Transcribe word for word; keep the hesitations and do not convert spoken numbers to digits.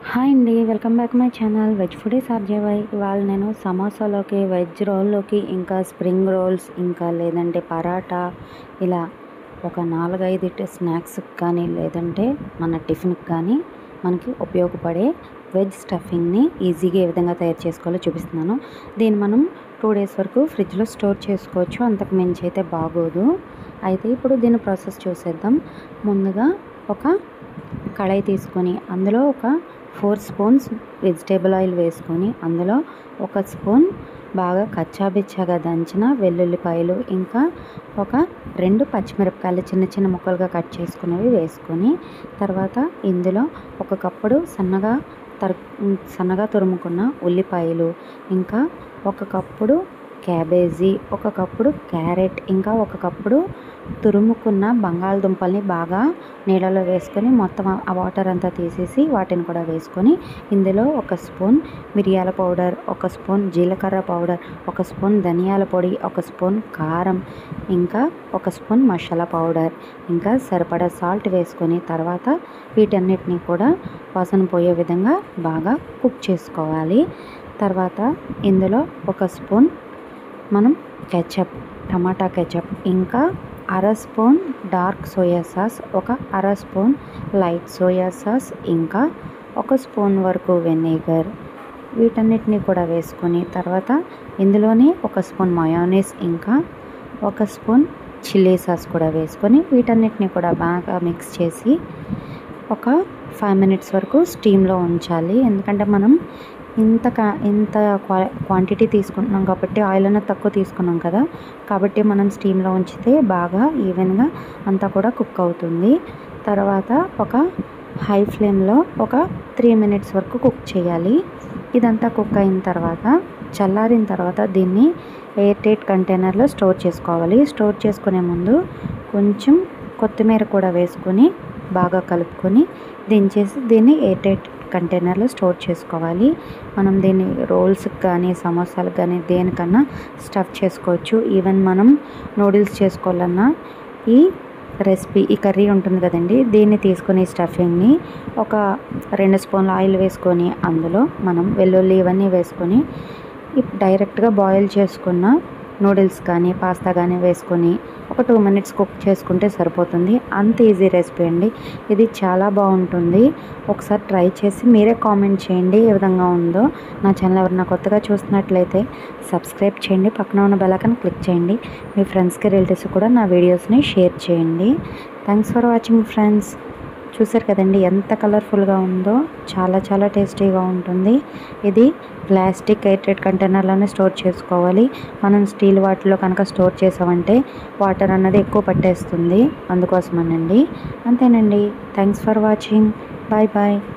Hi అండి, welcome back my channel veg foodies RJY. ఇవాళ నేను సమోసాలోకి, వెజ్ రోల్లోకి, ఇంకా స్ప్రింగ్ రోల్స్, ఇంకా లేదంటే పరాటా, ఇలా ఒక నాలుగైదు స్నాక్స్ కానీ లేదంటే మన టిఫిన్కి కానీ మనకి ఉపయోగపడే వెజ్ స్టఫింగ్ని ఈజీగా ఏ విధంగా తయారు చేసుకోవాలో చూపిస్తున్నాను. దీన్ని మనం టూ డేస్ వరకు ఫ్రిడ్జ్లో స్టోర్ చేసుకోవచ్చు, అంతకు మించి అయితే బాగోదు. అయితే ఇప్పుడు దీని ప్రాసెస్ చూసేద్దాం. ముందుగా ఒక కడాయి తీసుకొని అందులో ఒక ఫోర్ స్పూన్స్ వెజిటేబుల్ ఆయిల్ వేసుకొని అందులో ఒక స్పూన్ బాగా కచ్చాబిచ్చాగా దంచిన వెల్లుల్లిపాయలు, ఇంకా ఒక రెండు పచ్చిమిరపకాయలు చిన్న చిన్న ముక్కలుగా కట్ చేసుకున్నవి వేసుకొని, తర్వాత ఇందులో ఒక కప్పుడు సన్నగా తరు సన్నగా తురుముకున్న ఉల్లిపాయలు, ఇంకా ఒక కప్పుడు క్యాబేజీ, ఒక కప్పుడు క్యారెట్, ఇంకా ఒక కప్పుడు తురుముకున్న బంగాళదుంపల్ని బాగా నీళ్ళలో వేసుకొని మొత్తం ఆ వాటర్ అంతా తీసేసి వాటిని కూడా వేసుకొని, ఇందులో ఒక స్పూన్ మిరియాల పౌడర్, ఒక స్పూన్ జీలకర్ర పౌడర్, ఒక స్పూన్ ధనియాల పొడి, ఒక స్పూన్ కారం, ఇంకా ఒక స్పూన్ మసాలా పౌడర్, ఇంకా సరిపడా సాల్ట్ వేసుకొని తర్వాత వీటన్నిటిని కూడా వాసన పోయే విధంగా బాగా కుక్ చేసుకోవాలి. తర్వాత ఇందులో ఒక స్పూన్ మనం కెచప్, టమాటా కెచప్, ఇంకా అర స్పూన్ డార్క్ సోయా సాస్, ఒక అర స్పూన్ లైట్ సోయా సాస్, ఇంకా ఒక స్పూన్ వరకు వెనిగర్, వీటన్నిటిని కూడా వేసుకొని తర్వాత ఇందులోనే ఒక స్పూన్ మయోనీస్, ఇంకా ఒక స్పూన్ చిల్లీ సాస్ కూడా వేసుకొని వీటన్నిటిని కూడా బాగా మిక్స్ చేసి ఒక ఫైవ్ మినిట్స్ వరకు స్టీమ్లో ఉంచాలి. ఎందుకంటే మనం ఇంత కా ఇంత క్వా క్వాంటిటీ తీసుకుంటున్నాం కాబట్టి, ఆయిల్ అనేది తక్కువ తీసుకున్నాం కదా, కాబట్టి మనం స్టీమ్లో ఉంచితే బాగా ఈవెన్గా అంతా కూడా కుక్ అవుతుంది. తర్వాత ఒక హై ఫ్లేమ్లో ఒక త్రీ మినిట్స్ వరకు కుక్ చేయాలి. ఇదంతా కుక్ అయిన తర్వాత చల్లారిన తర్వాత దీన్ని ఎయిర్ టైట్ కంటైనర్లో స్టోర్ చేసుకోవాలి. స్టోర్ చేసుకునే ముందు కొంచెం కొత్తిమీర కూడా వేసుకొని బాగా కలుపుకొని దించేసి దీన్ని ఎయిర్ టైట్ కంటైనర్లో స్టోర్ చేసుకోవాలి. మనం దీన్ని రోల్స్కి కానీ సమోసాలకు కానీ దేనికన్నా స్టఫ్ చేసుకోవచ్చు. ఈవెన్ మనం నూడిల్స్ చేసుకోవాలన్నా ఈ రెసిపీ, ఈ కర్రీ ఉంటుంది కదండి, దీన్ని తీసుకొని స్టఫింగ్ని ఒక రెండు స్పూన్ల ఆయిల్ వేసుకొని అందులో మనం వెల్లుల్లి ఇవన్నీ వేసుకొని డైరెక్ట్గా బాయిల్ చేసుకున్న నూడిల్స్ కానీ పాస్తా కానీ వేసుకొని ఒక టూ మినిట్స్ కుక్ చేసుకుంటే సరిపోతుంది. అంత ఈజీ రెసిపీ అండి, ఇది చాలా బాగుంటుంది. ఒకసారి ట్రై చేసి మీరే కామెంట్ చేయండి ఏ విధంగా ఉందో. నా ఛానల్ ఎవరైనా కొత్తగా చూస్తున్నట్లయితే సబ్స్క్రైబ్ చేయండి, పక్కన ఉన్న బెల్ ఐకాన్ క్లిక్ చేయండి. మీ ఫ్రెండ్స్కి, రిలేటివ్స్ కూడా నా వీడియోస్ని షేర్ చేయండి. Thanks for watching friends. చూసారు కదండి ఎంత కలర్ఫుల్గా ఉందో, చాలా చాలా టేస్టీగా ఉంటుంది. ఇది ప్లాస్టిక్ ఎయిర్ టైట్ కంటైనర్లోనే స్టోర్ చేసుకోవాలి. మనం స్టీల్ వాటిలో కనుక స్టోర్ చేసామంటే వాటర్ అన్నది ఎక్కువ పట్టేస్తుంది, అందుకోసమేనండి. అంతేనండి. Thanks for watching. Bye bye.